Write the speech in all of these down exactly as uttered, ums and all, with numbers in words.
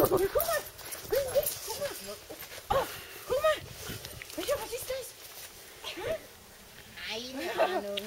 Guck mal! Guck mal! Oh, guck mal! Micha, was ist das? Keine Ahnung.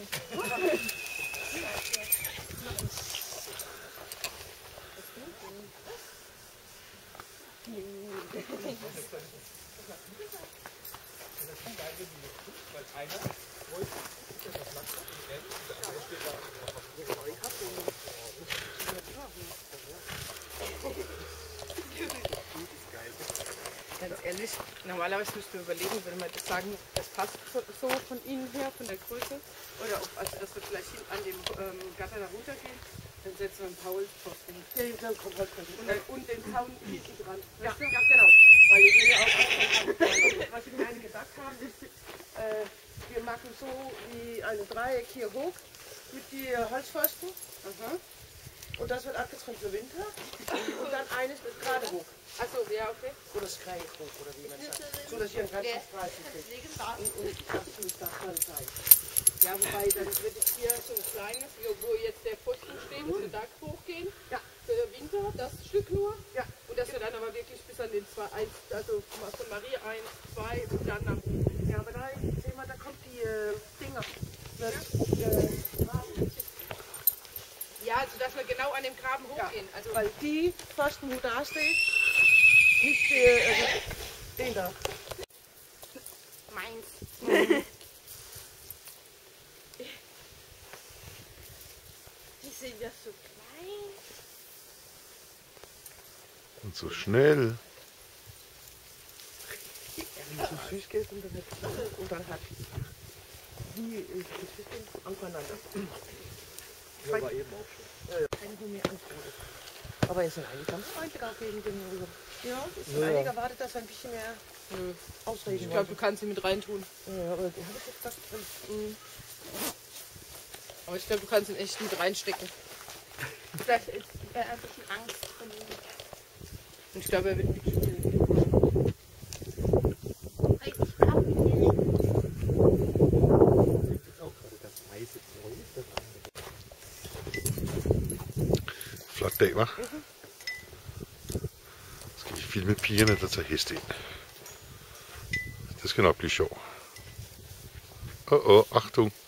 Ganz ehrlich, normalerweise müssten wir überlegen, würde man das sagen, das passt so von Ihnen her, von der Größe. Oder ob, also dass wir vielleicht hin an dem ähm, Gatter da runtergehen, dann setzen wir einen Paulposten. Ja, dann kommt Holzposten. Und, und den Zaun hinten dran. Ja, ja, genau. Weil wir ja auch was wir mir gedacht haben, ist, äh, wir machen so wie eine Dreieck hier hoch mit den Holzpfosten. Aha. Und das wird abgetrennt für Winter. Und dann eines wird gerade hoch. Achso, ja, okay. Oder schräg hoch, oder wie man sagt. So, dass ihr einen ganzen Streifen kriegt. Und, und das muss das dann sein. Ja, wobei, dann wird es hier so ein kleines, wo jetzt der Pfosten steht, dass wir da hochgehen. Ja. Für Winter, das Stück nur. Ja. Und dass wir dann aber wirklich bis an den zwei, eins, also von Marie eins, zwei und dann nach oben. Ja, aber da, sehen wir, da kommt die äh, Dinger. Das, ja. Äh, Ja, also dass wir genau an dem Graben hochgehen. Ja, also weil die Pfosten, wo da steht, nicht äh, also den da. Meins. Die sind ja so klein. Und so schnell. Ja, wenn es so süß geht und dann hat und dann hat die äh, aneinander. Ja, war eben auch schon. Ja, ja. Keine Gummi anfangen. Aber es sind eigentlich ganz freundlich auch gegen den Rüber. Ja, es sind Ja. einige erwartet, dass wir ein bisschen mehr Nö. ausreden. Ich glaube, du kannst sie mit reintun. Ja, aber die habe ich jetzt fast drin. Mhm. Aber ich glaube, du kannst ihn echt mit reinstecken. Vielleicht ist er ein bisschen Angst vor mir. Und ich glaube, er wird nicht spielen. Richtig abgelegt. Auch gerade das weiße Zeug, das Flot dag, hva'? Skal vi filme pigerne, der tager heste ind. Det skal nok blive sjovt. Åh, åh, Achtung.